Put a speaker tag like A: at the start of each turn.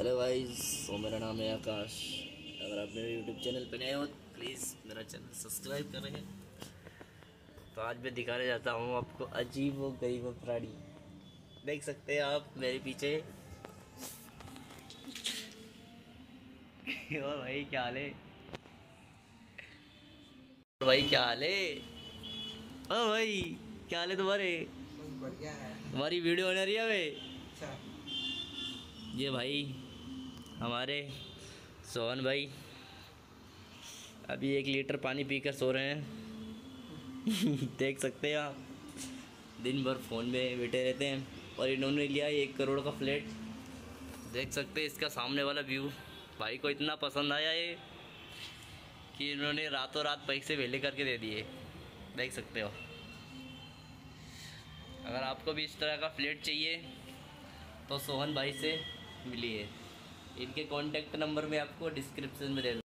A: Hello guys, तो मेरा नाम है आकाश। अगर आप मेरे यूट्यूब चैनल पर नए हो तो प्लीज़ मेरा चैनल सब्सक्राइब करें। तो आज मैं दिखाने जाता हूँ आपको अजीब व गरीब प्राणी। देख सकते हैं आप मेरे पीछे। और भाई क्या हाल है? और भाई क्या हाल है? ओ भाई क्या हाल है तुम्हारे?
B: बढ़िया है।
A: तुम्हारी वीडियो बना रही है भाई।
B: अच्छा।
A: ये भाई हमारे सोहन भाई अभी 1 लीटर पानी पीकर सो रहे हैं। देख सकते हैं आप, दिन भर फ़ोन में बैठे रहते हैं। और इन्होंने लिया 1 करोड़ का फ्लैट। देख सकते हैं इसका सामने वाला व्यू। भाई को इतना पसंद आया ये कि इन्होंने रातों रात पैसे वेले करके दे दिए। देख सकते हो। अगर आपको भी इस तरह का फ्लैट चाहिए तो सोहन भाई से मिलिए। इनके कॉन्टैक्ट नंबर मैं आपको डिस्क्रिप्शन में दे दूँ।